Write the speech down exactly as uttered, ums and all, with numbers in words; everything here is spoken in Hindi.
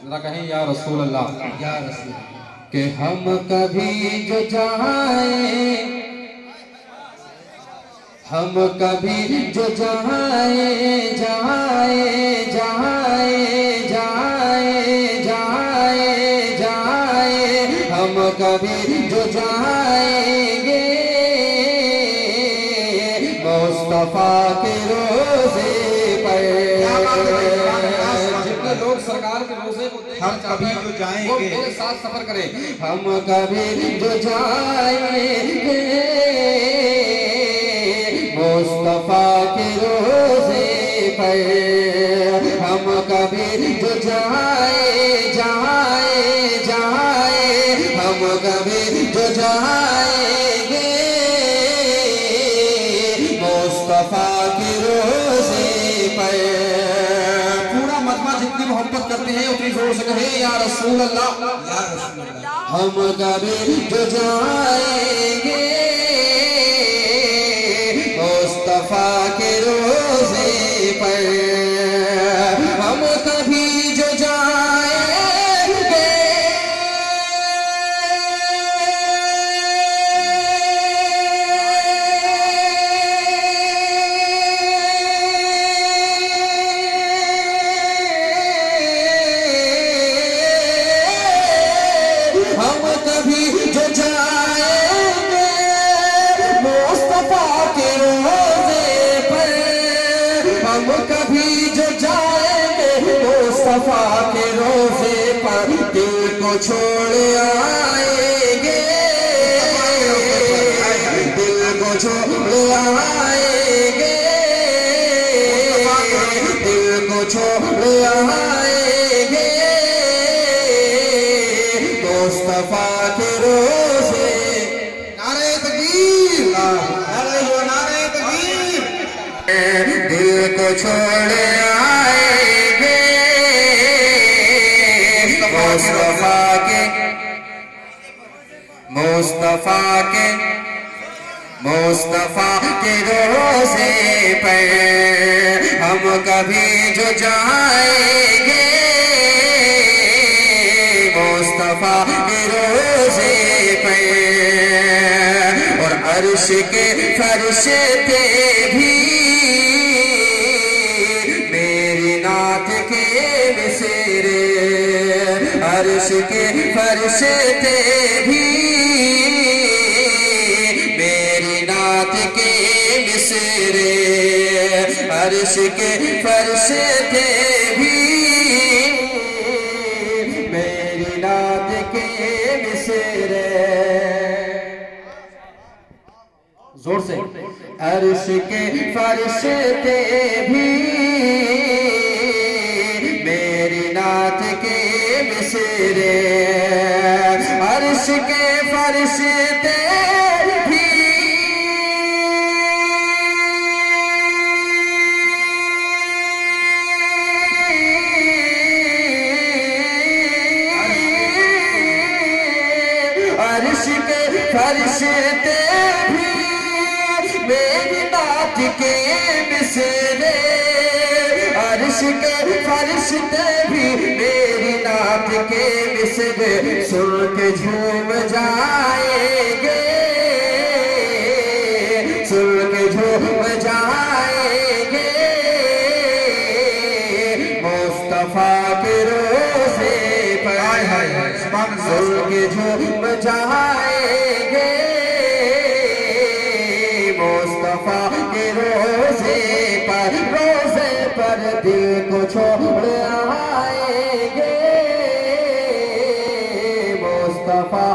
जरा कहें या रसूल अल्लाह, या रसूल कि हम कभी जो जाए, हम कभी जो जाए जाए जाए जाए जाए जाए, हम कभी जो जाएंगे मुस्तफा के रोज़े पर। जितने लोग सरकार के रोज़े को हम कभी जो जाएंगे, मेरे साथ सफर करें, हम कभी जो जाएंगे मुस्तफा के रोज़े पर, हम कभी जो जाए जाए जाए, हम कभी जो जाएंगे मुस्तफा के रोज़े पर। पूरा मजमा जितनी मोहब्बत करते हैं उतनी जोर से कहे या रसूल अल्लाह, या रसूल अल्लाह। हम कभी जो जाएंगे मुस्तफा के रोज़े पर, हम कभी जो जाएंगे हम कभी जो जाएंगे मुस्तफा के रोज़े पर, हम कभी जो जाएंगे मुस्तफा के रोज़े पर, दिल को छोड़ आएंगे, दिल को छोड़ आएंगे, दिल को छोड़ आएंगे मुस्तफा के रोज़े। नारे तकबीर, नारे हो नारे तकबीर। दिल को छोड़ आएंगे मुस्तफा के, मुस्तफा के, मुस्तफा के रोज़े पर, हम कभी जो जाएंगे मुस्तफा के रोज़े पर। और अर्श के फरिश्ते भी मेरी नात के मिसरे, अर्श के फरिश्ते भी मेरी नात के मिसरे, अर्श के फरिश्ते भी मेरी नात के मिसरे। जोर से, अर्श के फरिश्ते भी मेरी नात के मिसरे, अर्श के फरिश्ते भी अर्श के फरिश्ते भी मेरी नात के मिसरे, अर्श के फरिश्ते भी मेरी नात के मिसरे। सुन के झूम जाएंगे, सुन के झूम जाएंगे मुस्तफा के रोज़े पर, सुन के झूम जाएंगे मुस्तफा के रोज़े पर, रोज़े पर दिल को छोड़ आएंगे मुस्तफा